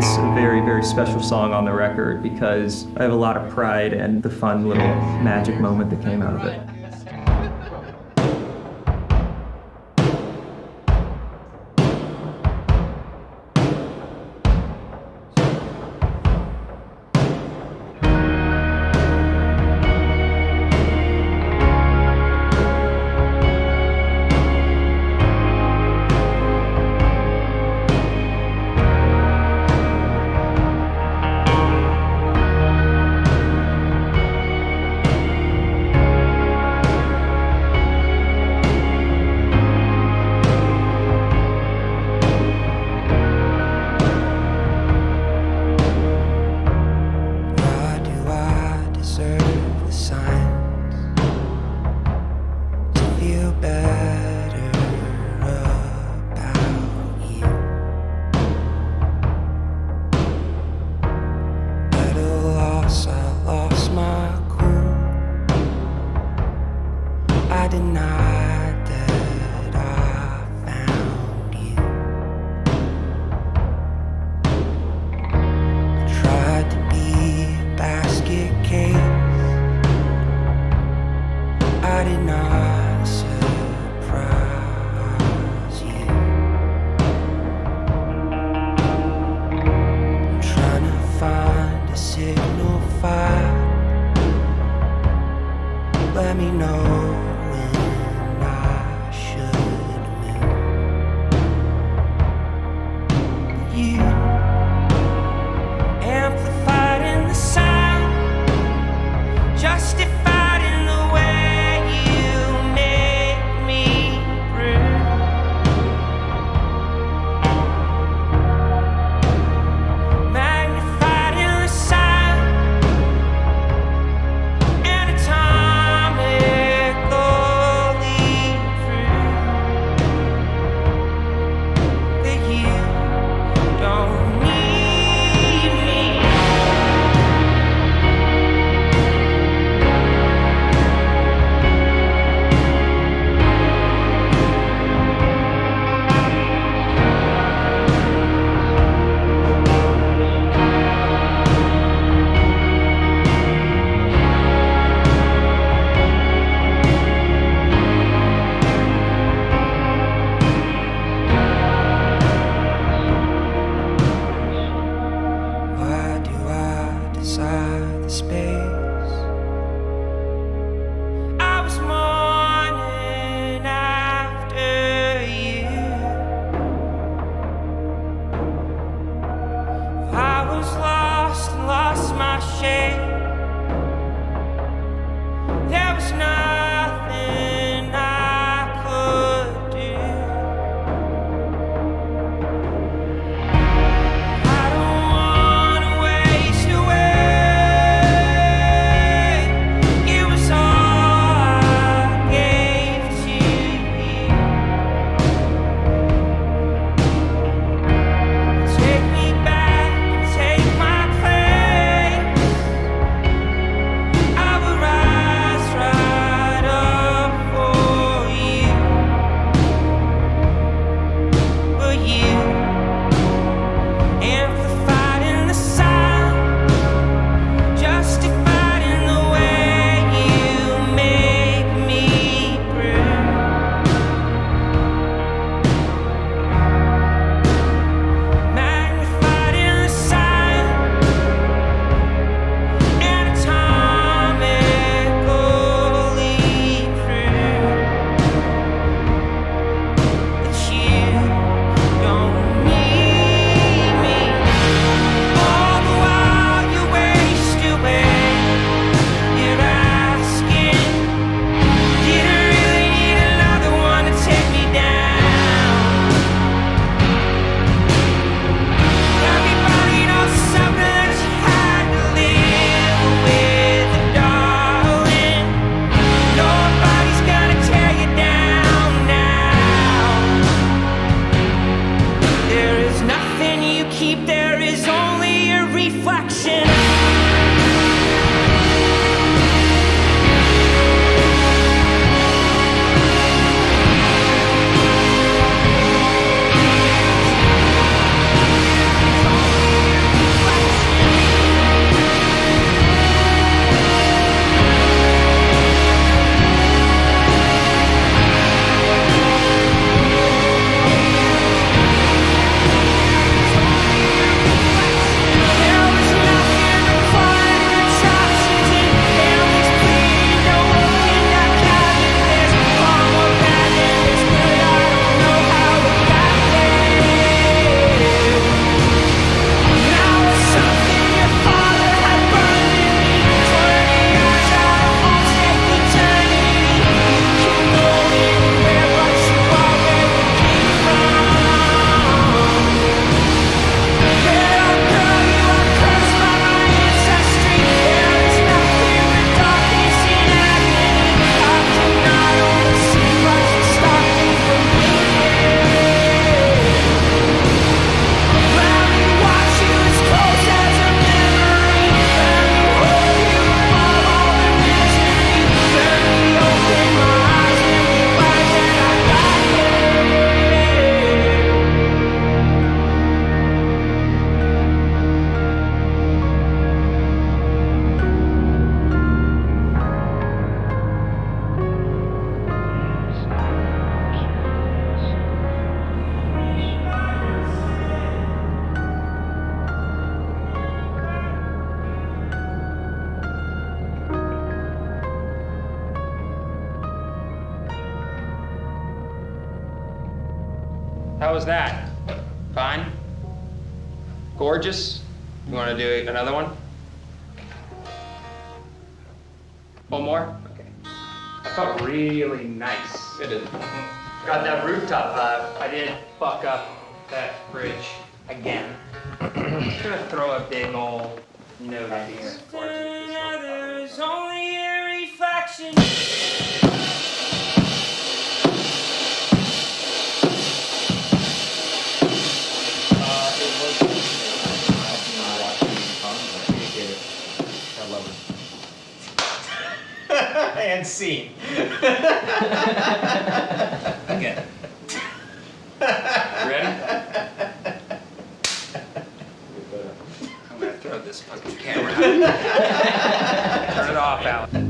it's a very, very special song on the record because I have a lot of pride and the fun little magic moment that came out of it. I denied that I found you. I tried to be a basket case. I did not surprise you. I'm trying to find a signal fire. Let me know when I should move. You amplified in the sound, justified in the way you make me breathe. Magnified in the sound, anatomically true. That you don't need me. Why do I desire the space? I was mourning after you. I was lost and lost my shape. There was nothing I could do. I don't wanna waste away. It was all I gave to you. Take me back and take my place. I will rise right up for you. But you amplified in the sound, justified in the way you make me breathe. Magnified in the sound, anatomically true. That you don't need me. All the while you waste away. You're asking, did I really need another one to take me down? Everybody knows something that you had to live with, darling. Nobody's gonna tear you down now. There is nothing you keep, there is only a reflection. Only a how was that? Fine? Gorgeous? You want to do another one? One more? Okay. That felt really nice. It is. Got that rooftop vibe. I did fuck up that bridge again. Just gonna throw a big old note in here. There's only a reflection. And scene. Again. Ready? I'm gonna throw this fucking camera out. Turn it off, Alan.